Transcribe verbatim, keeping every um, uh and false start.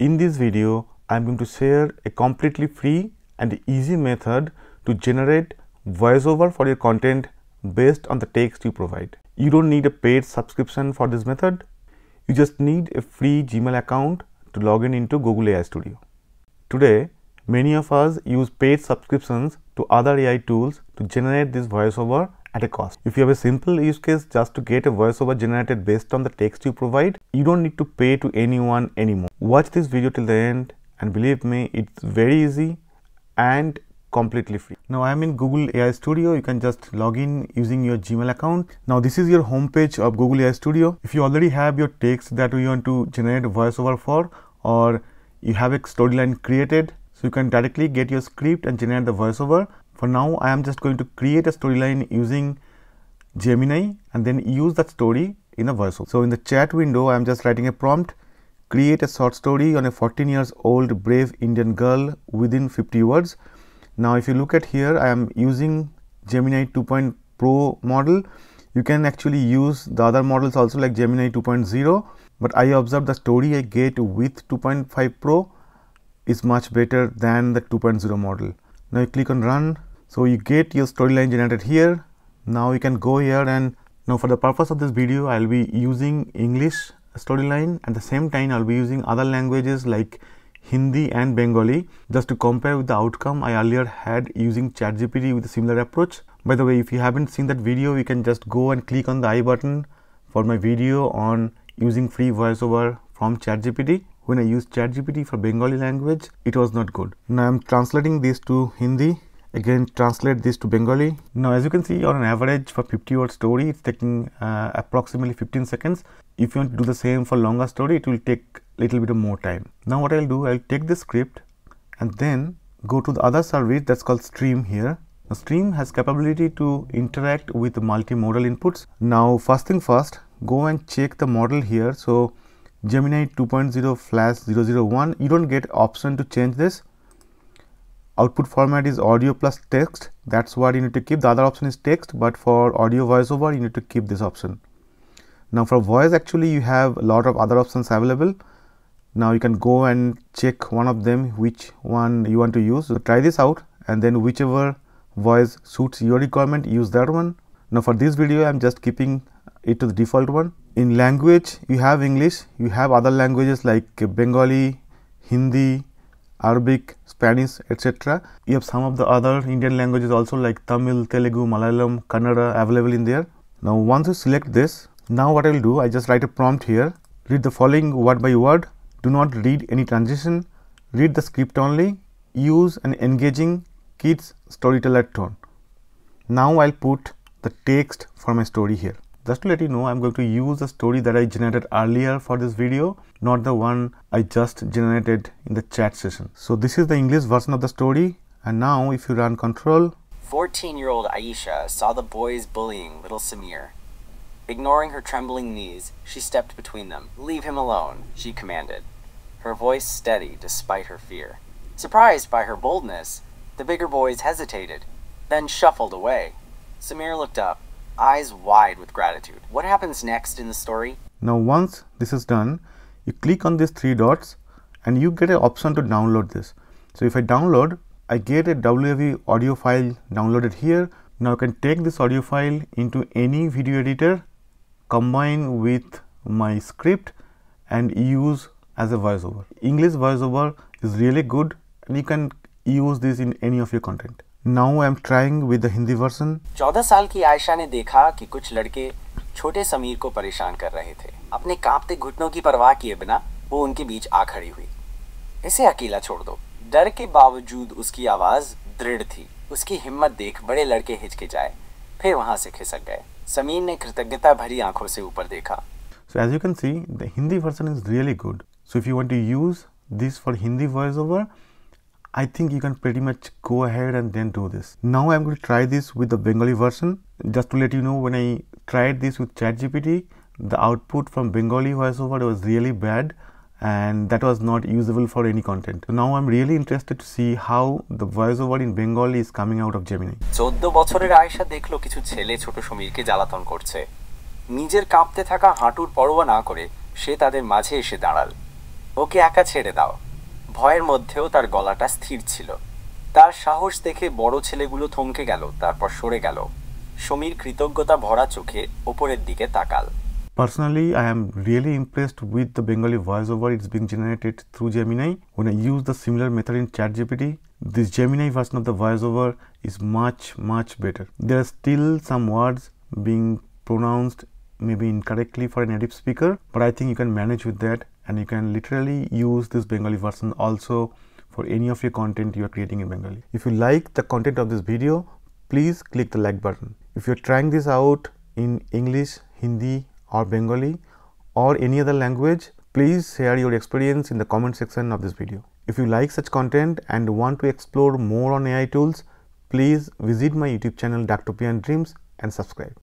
In this video, I am going to share a completely free and easy method to generate voiceover for your content based on the text you provide. You don't need a paid subscription for this method. You just need a free Gmail account to log in into Google A I Studio. Today, many of us use paid subscriptions to other A I tools to generate this voiceover at a cost. If you have a simple use case just to get a voiceover generated based on the text you provide, you don't need to pay to anyone anymore. Watch this video till the end and believe me, it's very easy and completely free. Now I am in Google A I Studio. You can just log in using your Gmail account. Now this is your homepage of Google A I Studio. If you already have your text that you want to generate a voiceover for, or you have a storyline created, so you can directly get your script and generate the voiceover. For now, I am just going to create a storyline using Gemini and then use that story in a voiceover. So in the chat window, I am just writing a prompt, create a short story on a fourteen years old brave Indian girl within fifty words. Now, if you look at here, I am using Gemini two point oh Pro model. You can actually use the other models also like Gemini two point oh, but I observed the story I get with two point five Pro is much better than the two point oh model. Now you click on run. So you get your storyline generated here. Now you can go here, and now for the purpose of this video, I'll be using English storyline. At the same time, I'll be using other languages like Hindi and Bengali just to compare with the outcome I earlier had using ChatGPT with a similar approach. By the way, if you haven't seen that video, you can just go and click on the I button for my video on using free voiceover from ChatGPT. When I used ChatGPT for Bengali language, it was not good. Now I'm translating this to Hindi. Again, translate this to Bengali. Now, as you can see, on an average for fifty word story, it's taking uh, approximately fifteen seconds. If you want to do the same for longer story, it will take a little bit more time. Now, what I'll do, I'll take this script and then go to the other service that's called Stream here. Now, Stream has capability to interact with multimodal inputs. Now, first thing first, go and check the model here. So, Gemini two point oh slash zero zero one, you don't get option to change this. Output format is audio plus text. That's what you need to keep. The other option is text, but for audio voiceover, you need to keep this option. Now for voice, actually you have a lot of other options available. Now you can go and check one of them, which one you want to use. So try this out, and then whichever voice suits your requirement, use that one. Now for this video, I'm just keeping it to the default one. In language, you have English, you have other languages like Bengali, Hindi, Arabic, Spanish, et cetera. You have some of the other Indian languages also like Tamil, Telugu, Malayalam, Kannada available in there. Now once you select this, now what I will do, I just write a prompt here. Read the following word by word. Do not read any transition. Read the script only. Use an engaging kids storyteller tone. Now I'll put the text for my story here. Just to let you know, I'm going to use the story that I generated earlier for this video, not the one I just generated in the chat session. So this is the English version of the story. And now if you run control. fourteen year old Aisha saw the boys bullying little Samir. Ignoring her trembling knees, she stepped between them. Leave him alone, she commanded, her voice steady despite her fear. Surprised by her boldness, the bigger boys hesitated, then shuffled away. Samir looked up, eyes wide with gratitude. What happens next in the story? Now once this is done, you click on these three dots and you get an option to download this. So if I download, I get a W A V audio file downloaded here. Now I can take this audio file into any video editor, combine with my script and use as a voiceover. English voiceover is really good and you can use this in any of your content. Now I am trying with the Hindi version. चौदह साल की आयशा ने देखा कि कुछ लड़के छोटे समीर को परेशान कर रहे थे। अपने कांपते घुटनों की परवाह किए बिना वो उनके बीच आ खड़ी हुई। इसे अकेला छोड़ दो। डर के बावजूद उसकी आवाज दृढ़ थी। उसकी हिम्मत देख बड़े लड़के हिचकिचाए, फिर वहां से खिसक गए। समीर ने कृतज्ञता भरी आंखों से ऊपर देखा। So as you can see, the Hindi version is really good. So if you want to use this for Hindi voiceover, I think you can pretty much go ahead and then do this. Now I'm going to try this with the Bengali version. Just to let you know, when I tried this with ChatGPT, the output from Bengali voiceover was really bad and that was not usable for any content. So now I'm really interested to see how the voiceover in Bengali is coming out of Gemini. চৌদ্দ বছরের আয়েশা দেখলো কিছু ছেলে ছোট সমীরকে জ্বালাতন করছে। নিজের কাঁপতে থাকা হাঁটুর পরোয়া না করে সে তাদের মাঝে এসে দাঁড়াল। ওকে একা ছেড়ে দাও। ভয়ের মধ্যেও তার গলাটা স্থির ছিল। তার সাহস দেখে বড় ছেলেগুলো থমকে গেল, তারপর সরে গেল। সমীর কৃতজ্ঞতা ভরা চোখে ওপরের দিকে তাকাল। Personally, I am really impressed with the Bengali voiceover. It's being generated through Gemini. When I use the similar method in ChatGPT, this Gemini version of the voiceover is much much better. There are still some words being pronounced maybe incorrectly for a native speaker, but I think you can manage with that, and you can literally use this Bengali version also for any of your content you are creating in Bengali. If you like the content of this video, please click the like button. If you are trying this out in English, Hindi or Bengali or any other language, please share your experience in the comment section of this video. If you like such content and want to explore more on A I tools, please visit my YouTube channel Doctor P and Dreams and subscribe.